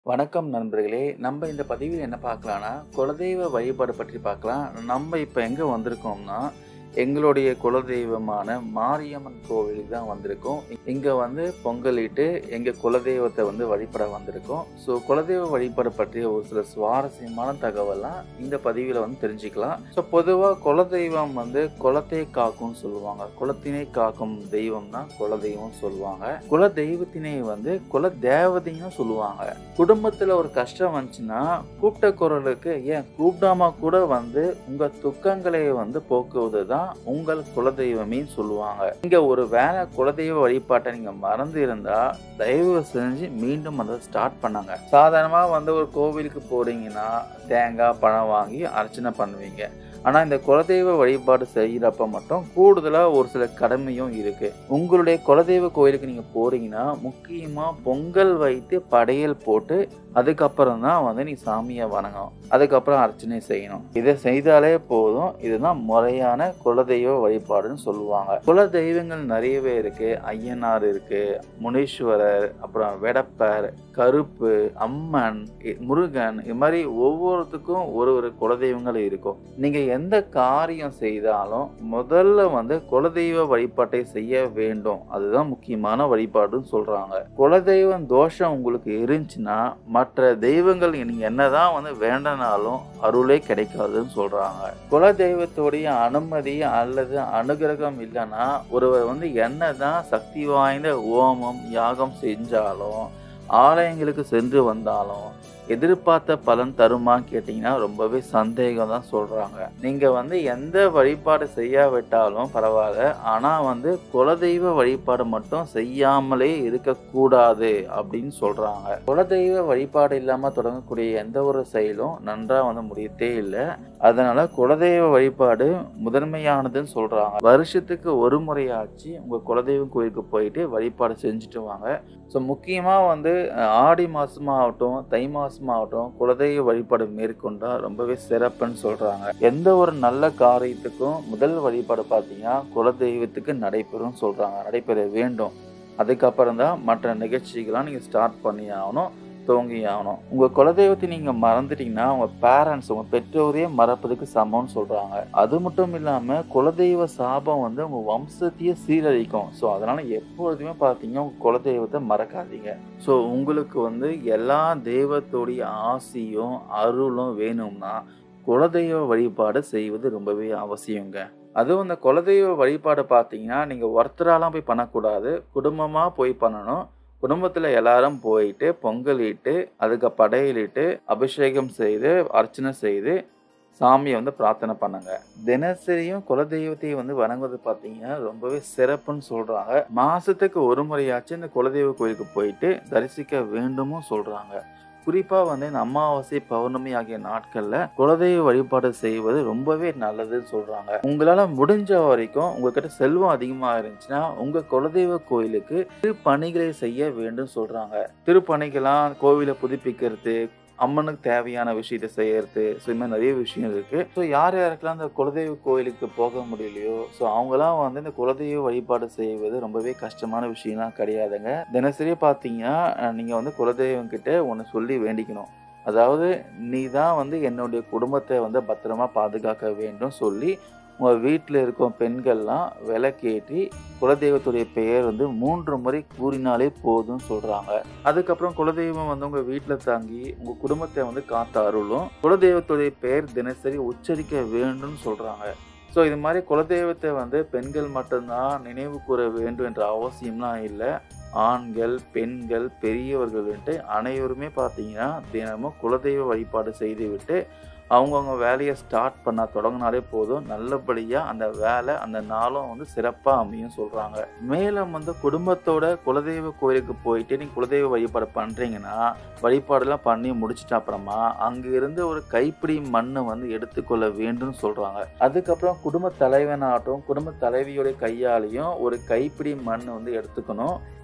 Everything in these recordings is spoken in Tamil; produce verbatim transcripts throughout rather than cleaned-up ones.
வணக்கம் நண்பர்களே. நம்ம இந்த பதிவில் என்ன பார்க்கலான்னா, குலதெய்வ வழிபாடு பற்றி பார்க்கலாம். நம்ம இப்ப எங்க வந்திருக்கோம்னா, எங்களுடைய குலதெய்வமான மாரியம்மன் கோவிலுக்கு தான் வந்திருக்கோம். இங்க வந்து பொங்கலிட்டு எங்க குலதெய்வத்தை வந்து வழிபட வந்திருக்கோம். ஸோ குலதெய்வ வழிபாடு பற்றிய ஒரு சில சுவாரஸ்யமான தகவலாம் இந்த பதிவில் வந்து தெரிஞ்சுக்கலாம். ஸோ பொதுவாக குலதெய்வம் வந்து குலத்தை காக்கும்னு சொல்லுவாங்க. குலத்தினை காக்கும் தெய்வம் தான் குலதெய்வம் சொல்லுவாங்க. குல தெய்வத்தினை வந்து குல தேவதையும் சொல்லுவாங்க. குடும்பத்துல ஒரு கஷ்டம் வந்துச்சுன்னா கூப்பிட்ட குரலுக்கு ஏன் கூப்பிடாம கூட வந்து உங்க துக்கங்களை வந்து போக்குவது தான் உங்கள் குலதெய்வமே சொல்லுவாங்க. நீங்க ஒரு வேலை குலதெய்வ வழிபாட்டை நீங்க மறந்து இருந்தா தயவு செஞ்சு மீண்டும் அதை ஸ்டார்ட் பண்ணாங்க. சாதாரணமா வந்து ஒரு கோவிலுக்கு போறீங்கன்னா தேங்காய் பழம் வாங்கி அர்ச்சனை பண்ணுவீங்க. ஆனா இந்த குலதெய்வ வழிபாடு செய்யறப்ப மட்டும் கூடுதலா ஒரு சில கடமையும் இருக்கு. உங்களுடைய குலதெய்வ கோயிலுக்கு நீங்க போறீங்கன்னா முக்கியமா பொங்கல் வைத்து படையல் போட்டு அதுக்கப்புறம் தான் வந்து நீ சாமியை வணங்கணும். அதுக்கப்புறம் அர்ச்சனை செய்யணும். இதை செய்தாலே போதும். இதுதான் முறையான குலதெய்வ வழிபாடுன்னு சொல்லுவாங்க. குல தெய்வங்கள் நிறையவே இருக்கு. ஐயனார் இருக்கு, முனீஸ்வரர், அப்புறம் வெடப்பர், கருப்பு, அம்மன், முருகன், இது மாதிரி ஒவ்வொருத்துக்கும் ஒரு ஒரு குலதெய்வங்கள் இருக்கும். நீங்க எந்த காரியம் செய்தாலும் முதல்ல வந்து குலதெய்வ வழிபாட்டை செய்ய வேண்டும். அதுதான் முக்கியமான வழிபாடுன்னு சொல்றாங்க. குலதெய்வம் தோஷம் உங்களுக்கு இருந்துச்சுன்னா மற்ற தெய்வங்கள் நீங்க என்னதான் வந்து வேண்டனாலும் அருளே கிடைக்காதுன்னு சொல்றாங்க. குல தெய்வத்துடைய அனுமதி அல்லது அனுகிரகம் இல்லைன்னா ஒருவர் வந்து என்னதான் சக்தி வாய்ந்த ஹோமம் யாகம் செஞ்சாலும் ஆலயங்களுக்கு சென்று வந்தாலும் எதிர்பார்த்த பலன் தருமான்னு கேட்டீங்கன்னா ரொம்பவே சந்தேகம் தான் சொல்றாங்க. நீங்க வந்து எந்த வழிபாடு செய்யாவிட்டாலும் பரவாயில்ல, ஆனா வந்து குலதெய்வ வழிபாடு மட்டும் செய்யாமலே இருக்கக்கூடாது அப்படின்னு சொல்றாங்க. குலதெய்வ வழிபாடு இல்லாம தொடங்கக்கூடிய எந்த ஒரு செயலும் நன்றா வந்து முடியத்தே இல்லை. அதனால குலதெய்வ வழிபாடு முதன்மையானதுன்னு சொல்றாங்க. வருஷத்துக்கு ஒரு முறையாச்சு உங்க குலதெய்வம் கோயிலுக்கு போயிட்டு வழிபாடு செஞ்சுட்டு வாங்க. ஸோ முக்கியமாக வந்து ஆடி மாதமாகட்டும் தை மாதமாகட்டும் குலதெய்வ வழிபாடு மேற்கொண்டா ரொம்பவே சிறப்புன்னு சொல்கிறாங்க. எந்த ஒரு நல்ல காரியத்துக்கும் முதல் வழிபாடு பார்த்தீங்கன்னா குலதெய்வத்துக்கு நடைபெறும் சொல்கிறாங்க. நடைபெற வேண்டும். அதுக்கப்புறம் தான் மற்ற நிகழ்ச்சிகள்லாம் நீங்கள் ஸ்டார்ட் பண்ணி ஆகணும், துவங்கி ஆகணும். உங்கள் குலதெய்வத்தை நீங்கள் மறந்துட்டீங்கன்னா உங்கள் பேரண்ட்ஸ் உங்கள் பெற்றோரையே மறப்பதுக்கு சமம்னு சொல்கிறாங்க. அது மட்டும் இல்லாமல் குலதெய்வ சாபம் வந்து உங்கள் வம்சத்தையே சீரழிக்கும். ஸோ அதனால் எப்பொழுதுமே பார்த்தீங்கன்னா உங்கள் குலதெய்வத்தை மறக்காதீங்க. ஸோ உங்களுக்கு வந்து எல்லா தெய்வத்தோடைய ஆசியும் அருளும் வேணும்னா குலதெய்வ வழிபாடு செய்வது ரொம்பவே அவசியங்க. அதுவும் இந்த குலதெய்வ வழிபாடு பார்த்தீங்கன்னா நீங்கள் ஒருத்தராலாம் போய் பண்ணக்கூடாது, குடும்பமாக போய் பண்ணணும். குடும்பத்தில் எல்லாரும் போயிட்டு பொங்கலிட்டு அதுக்கு படையலிட்டு அபிஷேகம் செய்து அர்ச்சனை செய்து சாமியை வந்து பிரார்த்தனை பண்ணுங்க. தினசரியும் குலதெய்வத்தையும் வந்து வணங்குவது பார்த்தீங்கன்னா ரொம்பவே சிறப்புன்னு சொல்றாங்க. மாசத்துக்கு ஒரு முறையாச்சும் இந்த குலதெய்வ கோயிலுக்கு போயிட்டு தரிசிக்க வேண்டும்னு சொல்றாங்க. குறிப்பா வந்து இந்த அமாவாசை பௌர்ணமி ஆகிய நாட்கள்ல குலதெய்வ வழிபாடு செய்வது ரொம்பவே நல்லதுன்னு சொல்றாங்க. உங்களால முடிஞ்ச வரைக்கும் உங்ககிட்ட செல்வம் அதிகமா இருந்துச்சுன்னா உங்க குலதெய்வ கோயிலுக்கு திருப்பணிகளை செய்ய வேண்டும் சொல்றாங்க. திருப்பணிகளாம் கோவிலை புதுப்பிக்கிறது, அம்மனுக்கு தேவையான விஷயத்தை செய்யறது, ஸோ இது மாதிரி நிறைய விஷயம் இருக்கு. ஸோ யார் யாருக்கெல்லாம் இந்த குலதெய்வ கோயிலுக்கு போக முடியலையோ ஸோ அவங்களாம் வந்து இந்த குலதெய்வ வழிபாடு செய்வது ரொம்பவே கஷ்டமான விஷயம்லாம் கிடையாதுங்க. தினசரி பார்த்தீங்கன்னா நீங்கள் வந்து குலதெய்வம் கிட்ட ஒன்று சொல்லி வேண்டிக்கணும். அதாவது நீ தான் வந்து என்னுடைய குடும்பத்தை வந்து பத்திரமா பாதுகாக்க வேண்டும் சொல்லி உங்கள் வீட்டில் இருக்கும் பெண்கள்லாம் விளக்கேற்றி குலதெய்வத்துடைய பெயர் வந்து மூன்று முறை கூறினாலே போதும்னு சொல்கிறாங்க. அதுக்கப்புறம் குலதெய்வம் வந்து உங்கள் வீட்டில் தாங்கி உங்கள் குடும்பத்தை வந்து காத்த அருளும். குலதெய்வத்துடைய பெயர் தினசரி உச்சரிக்க வேண்டும்னு சொல்கிறாங்க. ஸோ இது மாதிரி குலதெய்வத்தை வந்து பெண்கள் மட்டும்தான் நினைவு கூற வேண்டும் என்ற அவசியம்லாம் இல்லை. ஆண்கள், பெண்கள், பெரியவர்கள்ன்ட்டு அனைவருமே பார்த்தீங்கன்னா தினமும் குலதெய்வ வழிபாடு செய்துவிட்டு அவங்கவுங்க வேலையை ஸ்டார்ட் பண்ண தொடங்கினாலே போதும். நல்லபடியாக அந்த வேலை அந்த நாளும் வந்து சிறப்பாக அமையும் சொல்கிறாங்க. மேலும் வந்து குடும்பத்தோட குலதெய்வ கோயிலுக்கு போயிட்டு நீங்கள் குலதெய்வ வழிபாடு பண்ணுறீங்கன்னா வழிபாடெல்லாம் பண்ணி முடிச்சிட்ட அப்புறமா அங்கிருந்து ஒரு கைப்பிடி மண்ணை வந்து எடுத்துக்கொள்ள வேண்டும் சொல்கிறாங்க. அதுக்கப்புறம் குடும்ப தலைவனாகட்டும் குடும்ப தலைவியோடைய கையாலையும் ஒரு கைப்பிடி மண் வந்து எடுத்துக்கணும்.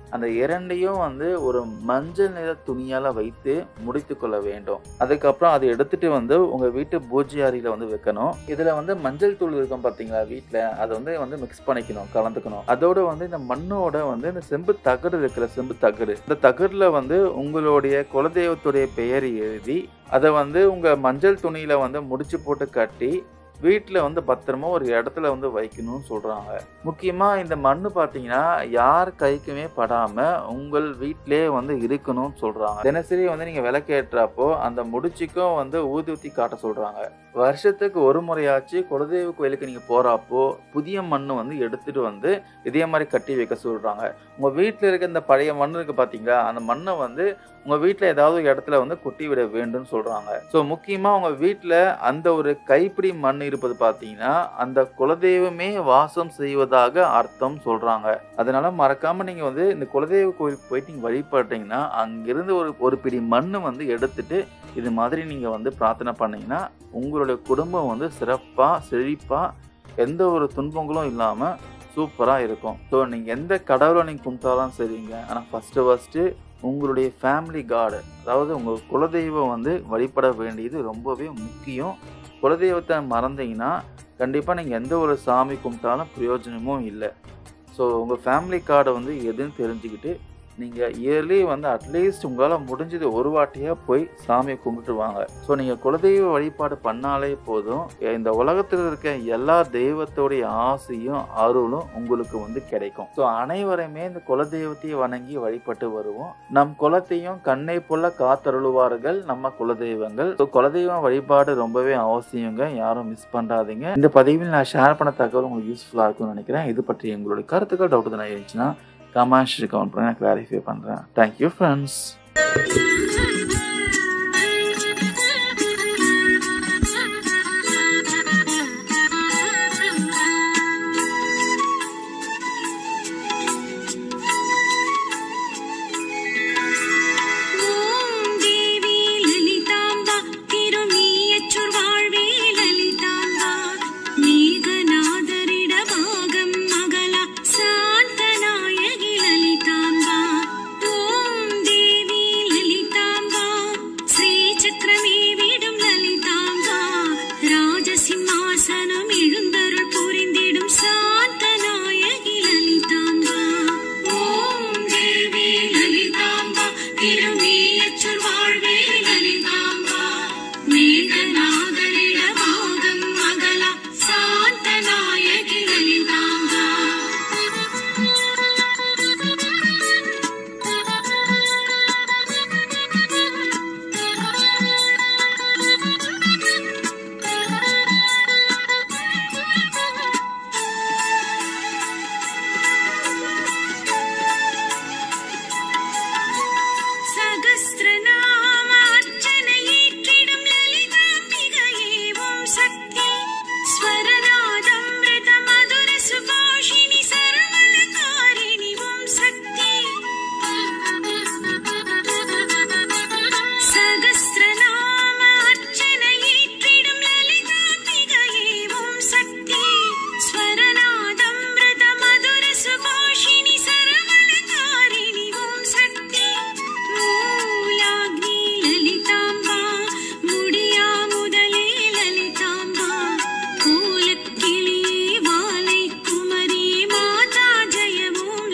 அந்த இரண்டையும் வந்து ஒரு மஞ்சள் நிற துணியால் வைத்து முடித்து கொள்ள வேண்டும். அதுக்கப்புறம் அதை எடுத்துட்டு வந்து உங்கள் வீட்டு பூஜை அறையில் வந்து வைக்கணும். இதில் வந்து மஞ்சள் தூள் இருக்கும் பார்த்தீங்களா வீட்டில், அதை வந்து வந்து மிக்ஸ் பண்ணிக்கணும், கலந்துக்கணும். அதோட வந்து இந்த மண்ணோட வந்து இந்த செம்பு தகடு இருக்கிற செம்பு தகடு, இந்த தகடில் வந்து உங்களுடைய குலதெய்வத்துடைய பெயர் எழுதி அதை வந்து உங்கள் மஞ்சள் துணியில் வந்து முடிச்சு போட்டு கட்டி வீட்டில் வந்து பத்திரமா ஒரு இடத்துல வந்து வைக்கணும்னு சொல்கிறாங்க. முக்கியமாக இந்த மண் பார்த்தீங்கன்னா யார் கைக்குமே படாமல் உங்கள் வீட்டிலே வந்து இருக்கணும்னு சொல்கிறாங்க. தினசரி வந்து நீங்கள் விளக்கேற்றப்போ அந்த முடிச்சுக்கும் வந்து ஊதி ஊற்றி காட்ட சொல்கிறாங்க. வருஷத்துக்கு ஒரு முறையாச்சு குலதெய்வ கோயிலுக்கு நீங்கள் போகிறப்போ புதிய மண் வந்து எடுத்துகிட்டு வந்து இதே மாதிரி கட்டி வைக்க சொல்கிறாங்க. உங்கள் வீட்டில் இருக்க இந்த பழைய மண் இருக்குது பார்த்தீங்களா, அந்த மண்ணை வந்து உங்கள் வீட்டில் ஏதாவது இடத்துல வந்து கொட்டி விட வேண்டும்னு சொல்கிறாங்க. ஸோ முக்கியமாக உங்கள் வீட்டில் அந்த ஒரு கைப்பிடி மண் இருப்பது பார்த்தீங்கன்னா அந்த குலதெய்வமே வாசம் செய்வதாக அர்த்தம் சொல்கிறாங்க. அதனால மறக்காமல் நீங்கள் வந்து இந்த குலதெய்வ கோயிலுக்கு போயிட்டு நீங்கள் வழிபட்டீங்கன்னா அங்கிருந்து ஒரு ஒரு பிடி மண் வந்து எடுத்துட்டு இது மாதிரி நீங்கள் வந்து பிரார்த்தனை பண்ணிங்கன்னா உங்களுடைய குடும்பம் வந்து சிறப்பாக செழிப்பாக எந்த ஒரு துன்பங்களும் இல்லாமல் சூப்பராக இருக்கும். ஸோ நீங்கள் எந்த கடவுளை நீங்கள் கும்பிட்டாலும் சரிங்க, ஆனால் ஃபஸ்ட்டு ஃபஸ்ட்டு உங்களுடைய ஃபேமிலி காடு, அதாவது உங்கள் குலதெய்வம் வந்து வழிபட வேண்டியது ரொம்பவே முக்கியம். குலதெய்வத்தை மறந்தீங்கன்னா கண்டிப்பாக நீங்கள் எந்த ஒரு சாமி கும்பிட்டாலும் பிரயோஜனமும் இல்லை. ஸோ உங்கள் ஃபேமிலி கார்டை வந்து எதுன்னு தெரிஞ்சுக்கிட்டு நீங்கள் இயர்லி வந்து அட்லீஸ்ட் உங்களால் முடிஞ்சது ஒரு வாட்டியாக போய் சாமியை கும்பிட்டு வாங்க. ஸோ நீங்கள் குலதெய்வ வழிபாடு பண்ணாலே போதும், இந்த உலகத்தில் இருக்க எல்லா தெய்வத்தோடைய ஆசையும் அருளும் உங்களுக்கு வந்து கிடைக்கும். ஸோ அனைவருமே இந்த குலதெய்வத்தையே வணங்கி வழிபட்டு வருவோம். நம் குலத்தையும் கண்ணை போல காத்தருளுவார்கள் நம்ம குலதெய்வங்கள். ஸோ குலதெய்வம் வழிபாடு ரொம்பவே அவசியங்க, யாரும் மிஸ் பண்ணாதீங்க. இந்த பதிவில் நான் ஷேர் பண்ண தகவல் உங்களுக்கு யூஸ்ஃபுல்லாக இருக்கும்னு நினைக்கிறேன். இது பற்றி எங்களுடைய கருத்துக்கள் டவுட் தான் இருந்துச்சுன்னா கமெண்ட்ஸ் கமெண்ட் பண்ணி நான் கிளாரிஃபை பண்ணுறேன். Thank you friends.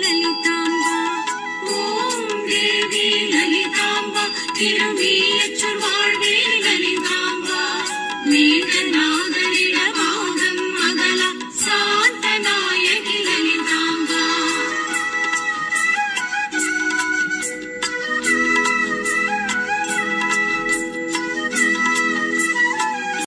திரும்பிய